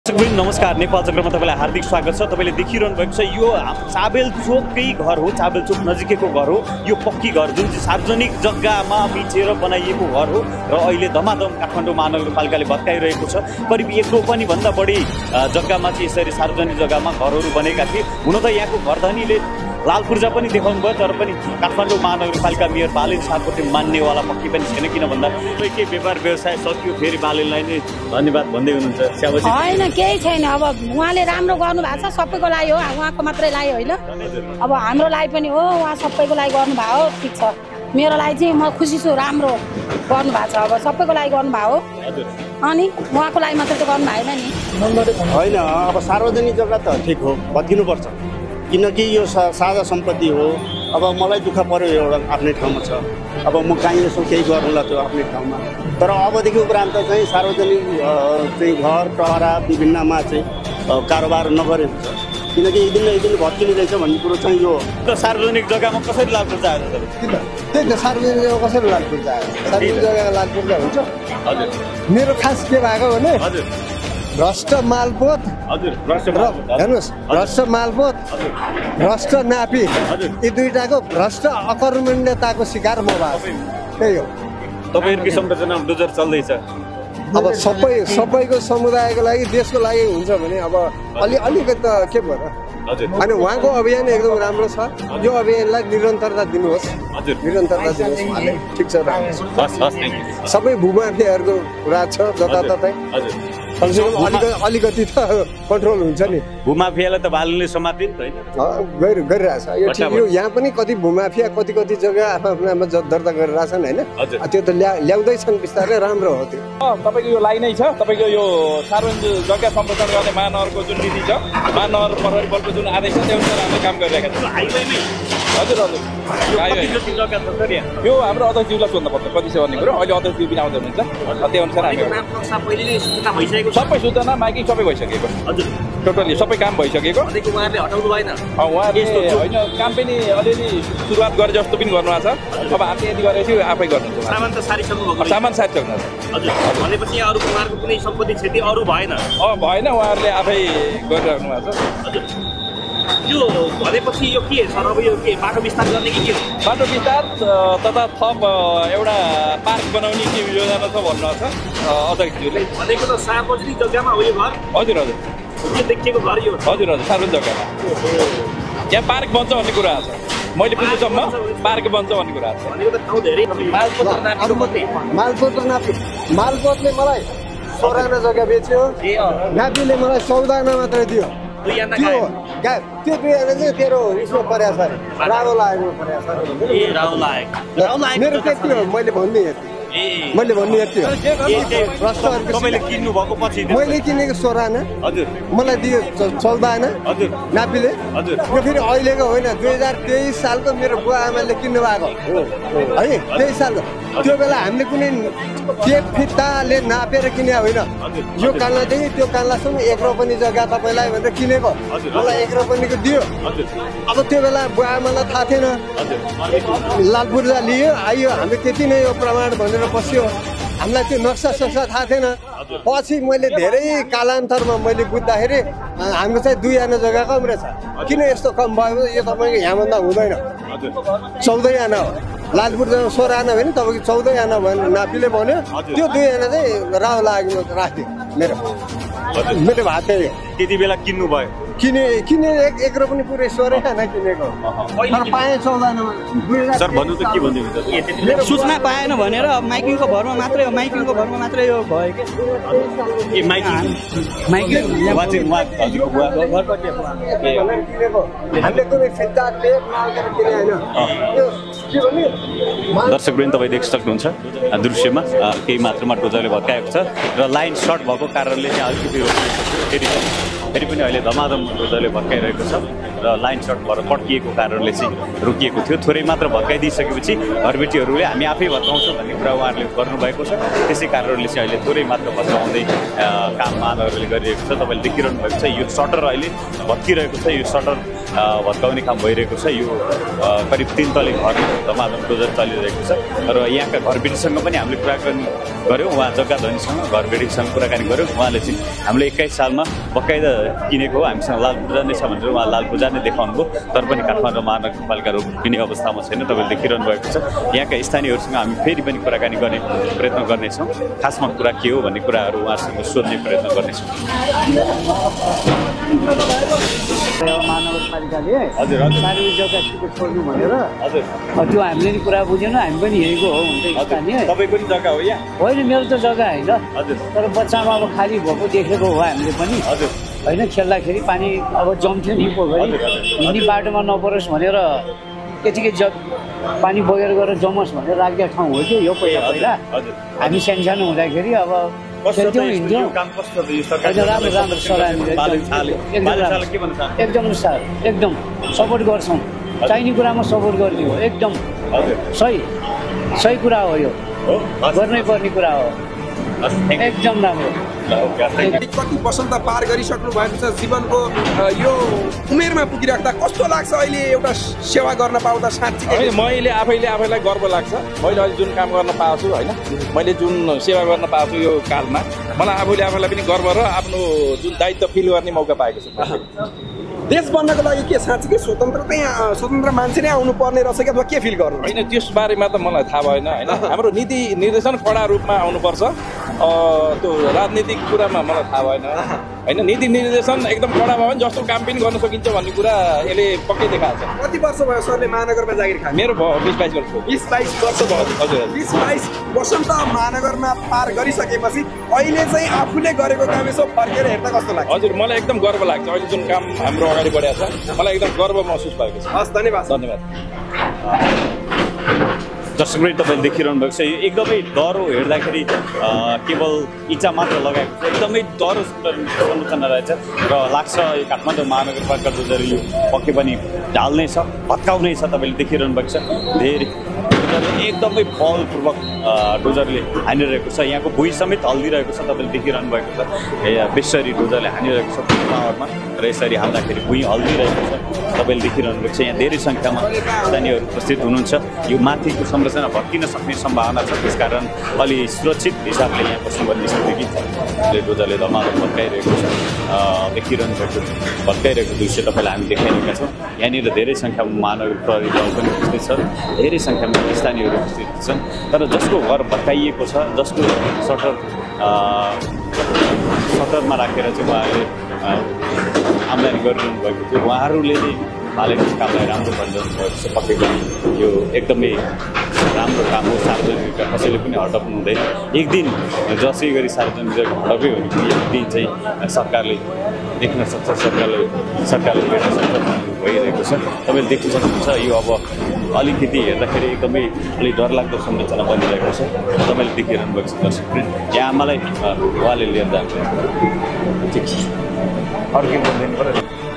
नमस्कार, नेपाल चक्रमा तपाईलाई हार्दिक स्वागत छ। तपाईले देखिरहनु भएको छ यो चाबेल चोककै घर हो, चाबेल चोक नजिकैको घर हो। यो पक्की घर जुन चाहिँ सार्वजनिक जग्गामा मिचेर बनाइएको घर हो र अहिले धमाधम काठमाडौँ महानगरपालिकाले भत्काइरहेको छ। करिब 1 रोपनी भन्दा बढी जग्गामा चाहिँ यसरी सार्वजनिक जग्गामा घरहरू बनेका थिए। हुन त यहाँको घरधनीले लाल पूर्जा पनि देखाउनु भयो, तर पनि काठमाडौँ महानगरपालिका मेयर बालेन सापकोटे मान्नेवाला पक्की पनि छैन। किन भन्दा के व्यापार व्यवसाय सकियो, फेरि बालेनलाई नै धन्यवाद भन्दै हुनुहुन्छ। होइन, केही छैन। अब उहाँले राम्रो गर्नु भएको छ, सबैको लागि हो, उहाँको मात्रै लागि होइन। अब हाम्रो लागि पनि हो, उहाँ सबैको लागि गर्नुभयो हो, ठिक छ। मेरो लागि चाहिँ म खुसी छु, राम्रो गर्नुभएको छ। अब सबैको लागि गर्नुभयो हो, अनि उहाँको लागि मात्रै त गर्नु भएन नि। होइन, अब सार्वजनिक जग्गा त ठिक हो, भत्किनुपर्छ, किनकि यो साझा सम्पत्ति हो। अब मलाई दुःख पर्यो, एउटा आफ्नै ठाउँमा छ। अब म कहीँ यसो केही गर्नुला त्यो आफ्नै ठाउँमा, तर अबदेखि उपरान्त चाहिँ सार्वजनिक चाहिँ घर टहरा विभिन्नमा चाहिँ कारोबार नगरे हुन्छ, किनकि एक दिन भत्किने रहेछ भन्ने कुरो चाहिँ यो सार्वजनिक जग्गामा कसरी लाल पूर्जा आयो? त्यही त सार्वजनिक जग्गा कसरी लाल पूर्जा आयो? सार्वजनिक जग्गामा लाल पूर्जा हुन्छ? हजुर, मेरो खास के भएको भने हजुर भ्रष्ट मालपोत, हजुर हेर्नुहोस्, भ्रष्ट मालपोत, भ्रष्ट नापी, यी दुईटाको भ्रष्ट अकर्मण्यताको शिकार म भएको छु। त्यही हो। तपाईँहरूको संरचना डोजर चल्दैछ। अब सबैको समुदायको लागि, देशको लागि हुन्छ भने अब अलिकति त के भयो। अनि उहाँको अभियान एकदम राम्रो छ। यो अभियानलाई निरन्तरता दिनुहोस्, निरन्तरता दिनुहोस्। ठिक छ, सबै भूमाफियाहरूको कुरा छ जताततै, अलिकति त कन्ट्रोल हुन्छ नि। भूमाफियालाई त बालुले समात्यो नि त, होइन? गरिरहेछ यो यहाँ पनि कति भूमाफिया कति जग्गा आफ्ना दर्ता गरिरहेछन्, होइन? त्यो त ल्याउँदैछन् बिस्तारै, राम्रो हो त्यो। तपाईँको यो लाइन नै छ। तपाईँको यो सार्वजनिक जग्गा संरक्षण गर्ने महानगरको जुन नीति छ, महानगर प्रहरी बलको जुन आदेश छ, त्यो अनुसार हामीले काम गरिरहेका छौँ। हजुर, यो हाम्रो अध्यक्षज्यूलाई सोध्नुपर्छ कति छ भन्ने कुरो। अहिले अध्यक्षज्यू पनि आउँदै हुनुहुन्छ, त्यो अनुसार हामी सबै सूचना माइकिङ सबै भइसकेको। हजुर, टोटली सबै काम भइसकेको। उहाँले होइन, काम पनि अलिअलि सुरुवात गरे जस्तो पनि गर्नुभएको छ। अब हामीले यति गरेपछि आफै गर्नुहुन्छ। सामान सारिसक्नु। भनेपछि अरू कुमारको कुनै सम्पत्ति क्षति अरू भएन? भएन, उहाँहरूले आफै गरिराख्नु भएको छ। यो भनेपछि यो के छ? अब यो के बाटो विस्तार गर्ने कि के? बाटो विस्तार तथा थप एउटा पार्क बनाउने के योजना छ भन्नु छ अध्यक्षज्यूले। भनेको त सार्वजनिक जग्गामा हो यो घर? हजुर, के देखिएको घर यो? हजुर, सार्वजनिक जग्गामा यहाँ पार्क बन्छ भन्ने कुरा छ। मैले बुझ्नुसम्म पार्क बन्छ भन्ने कुरा छ। मालपोतले मलाई 14 आना जग्गा बेच्यो, नापीले मलाई 14 आना मात्रै दियो। त्यो 2 आना चाहिँ तेरो उसमा परेको छ, रातो लागेको परेको छ। मेरो त्यति हो, मैले भन्ने यति। तपाईँले किन्नु भएको पछि मैले किनेको 14 आना, हजुर, मलाई दियो 14 आना, हजुर, नापीले। हजुर, यो फेरि अहिलेको होइन, 2023 सालको मेरो बुवा आमाले किन्नु भएको है, 23 सालको। त्यो बेला हामीले कुनै टेप फित्ताले नापेर किने होइन। यो कान्लादेखि त्यो कान्लासम्म 1 रोपनी जग्गा तपाईँलाई भनेर किनेको, मलाई 1 रोपनीको दियो। अब त्यो बेला बुवा आमालाई थाहा थिएन, लाल पूर्जा लियो, आइयो, हामी त्यति नै हो प्रमाण भनेर बस्यो। हामीलाई त्यो नक्सा थाहा थिएन। पछि मैले धेरै कालान्तरमा मैले बुझ्दाखेरि हाम्रो चाहिँ 2 आना जग्गा कम रहेछ। किन यस्तो कम भयो? यो तपाईँको यहाँभन्दा हुँदैन, 14 आना हो। लाल पूर्जामा 16 आना भयो नि, तपाईँको 14 आना भयो नापीले भन्यो। त्यो 2 आना चाहिँ राव लागेको राख्थ्यो मेरो भात। त्यही हो। त्यति बेला किन्नु भयो? किने 1 रोपनी पुरै 16 आना किनेको, तर पाएँ 14 आनामा। सर भन्नु त के भन्दै? सूचना पाएन भनेर माइकिङको भरमा मात्रै यो भयो के? माइकिङ दर्शकवृन्द, तपाईँ देख्न सक्नुहुन्छ दृश्यमा केही मात्रामा डोजरले भत्काएको छ र लाइन सर्ट भएको कारणले चाहिँ अलिकति फेरि पनि अहिले धमाधम डोजरले भत्काइरहेको छ र लाइन सर्ट भएर पड्किएको कारणले चाहिँ रोकिएको थियो। थोरै मात्र भत्काइदिइसकेपछि घरबेटीहरूले हामी आफै भत्काउँछौँ भन्ने कुरा उहाँहरूले गर्नुभएको छ। त्यसै कारणले चाहिँ अहिले थोरै मात्र भत्काउँदै काम महानगरले गरिरहेको छ। तपाईँले देखिरहनु भएको छ, यो सटर अहिले भत्किरहेको छ। यो सटर भत्काउने काम भइरहेको छ। यो करिब 3 तले घर धमाधम डोजर चलिरहेको छ र यहाँका घरबेटीसँग पनि हामीले कुराकानी गऱ्यौँ। उहाँ जग्गा धनीसँग घरबेटीसँग कुराकानी गऱ्यौँ। उहाँले चाहिँ हामीले 21 सालमा बकाइदा किनेको हो, हामीसँग लाल पूजा नै छ भनेर उहाँ लाल पूजा नै देखाउनु भयो। तर पनि काठमाडौँ महानगरपालिका रोड किने अवस्थामा छैन। तपाईँले देखिरहनु भएको छ। यहाँका स्थानीयहरूसँग हामी फेरि पनि कुराकानी गर्ने प्रयत्न गर्नेछौँ। खासमा कुरा के हो भन्ने कुराहरू उहाँसँग सोध्ने प्रयत्न गर्नेछौँ। महानगरपालिकाले हजुर सार्वजनिक जग्गा छोड्नु भनेर हजुर त्यो हामीले नि कुरा बुझेन। हामी पनि यहीँको हो हुन्छ स्थानीय। तपाईँको नि जग्गा हो यहाँ? होइन मेरो त जग्गा होइन, हजुर तर बच्चामा अब खाली भएको देखेको हो हामीले पनि हजुर होइन। खेल्दाखेरि पानी अब जम्थ्यो नि पोखरी, हिँड्ने बाटोमा नपरोस् भनेर यतिकै पानी बगेर गएर जमोस् भनेर राखेको ठाउँ हो कि यो पहिला हजुर हामी सानो हुँदाखेरि अब खेल्थ्यौँ हिँड्थ्यौँ। राम्रो राम्रो एकदम सार एकदम सपोर्ट गर्छौँ। चाहिने कुरामा सपोर्ट गर्ने हो एकदम सही कुरा हो। यो गर्नै पर्ने कुरा हो, एकदम राम्रो। कति वसन्त पार गरिसक्नु भएको छ जीवनको यो उमेरमा पुगिराख्दा कस्तो लाग्छ अहिले एउटा सेवा गर्न पाउँदा? साँच्चै मैले आफैलाई गर्व लाग्छ। मैले अहिले जुन काम गर्न पाएको छु होइन, मैले जुन सेवा गर्न पाएको छु यो कालमा मलाई आफैलाई पनि गर्व र आफ्नो जुन दायित्व फिल गर्ने मौका पाएको छु। देश बन्नको लागि के साँच्चै स्वतन्त्र मान्छे नै आउनु पर्ने रहेछ कि अथवा के फिल गर्नु? होइन त्यस बारेमा त मलाई थाहा भएन होइन। हाम्रो नीति निर्देशन कडा रूपमा आउनुपर्छ। त्यो राजनीतिक कुरामा मलाई थाहा भएन होइन। नीति निर्देशन एकदम कडा भयो भने जस्तो काम पनि गर्न सकिन्छ भन्ने कुरा यसले पक्कै देखाएको छ। कति वर्ष भयो सरले महानगरमा जागिर खानु? मेरो भयो 20-22 वर्ष। 20-22 वर्ष भयो। हजुर 20-22 वसन्त महानगरमा पार गरिसकेपछि अहिले चाहिँ आफूले गरेको काम यसो फर्केर हेर्दा कस्तो लाग्छ? हजुर मलाई एकदम गर्व लाग्छ। अहिले जुन काम हाम्रो अगाडि बढेको छ मलाई एकदम गर्व महसुस भएको छ। हस् धन्यवाद। दर्शकवृन्द तपाईँले देखिरहनु भएको छ। यो एकदमै डह्रो हेर्दाखेरि केवल इँटा मात्र लगाएको छ। एकदमै डह्रो संरचना रहेछ र लाग्छ यो काठमाडौँ महानगरपालिका डोजर यो पक्कै पनि ढाल्नै छ, भत्काउनै छ। तपाईँले देखिरहनु भएको छ धेरै एकदमै बलपूर्वक डोजरले हानिरहेको छ। यहाँको भुइँ समेत हल्दिरहेको छ। तपाईँले देखिरहनु भएको छ बेसरी डोजरले हानिरहेको छ पावरमा र यसरी हाल्दाखेरि भुइँ हल्दिरहेको छ। तपाईँले देखिरहनु भएको छ यहाँ धेरै सङ्ख्यामा स्थानीयहरू उपस्थित हुनुहुन्छ। यो माथिको संरचना भत्किन सक्ने सम्भावना छ, त्यसकारण अलि सुरक्षित हिसाबले यहाँ बस्नुपर्ने स्थिति छ। डोजरले धमाधम भत्काइरहेको छ। देखिरहनु भएको भत्काइरहेको दृश्य तपाईँलाई हामी देखाइरहेका छौँ। यहाँनिर धेरै सङ्ख्यामा महानगर प्रहरी दल पनि उपस्थित छ, धेरै सङ्ख्यामा स्थानीयहरू उपस्थित छन्। तर जसको घर भत्काइएको छ, जसको सटरमा राखेर चाहिँ उहाँहरूले आम्दानी गरिरहनु भएको थियो, उहाँहरूले नै हालेको कामलाई राम्रो भनिरहनु भएको छ। पक्कै पनि यो एकदमै राम्रो काम हो। सार्वजनिक कसैले पनि हटाउनु हुँदैन। एक दिन जसै गरी सार्वजनिक जग्गा हटाउकै हो भने एक दिन चाहिँ सरकारले देख्न सक्छ, सरकारले हेर्न सक्छ भइरहेको छ। तपाईँले देख्न सक्नुहुन्छ यो अब अलिकति हेर्दाखेरि एकदमै अलिक डरलाग्दो संरचना बनिरहेको छ। तपाईँले देखिरहनु भएको छ दर्शकवृन्द। यहाँ मलाई उहाँले लिएर जान्छ। ठिक छ, अर्कै बोल्दैन पऱ्यो।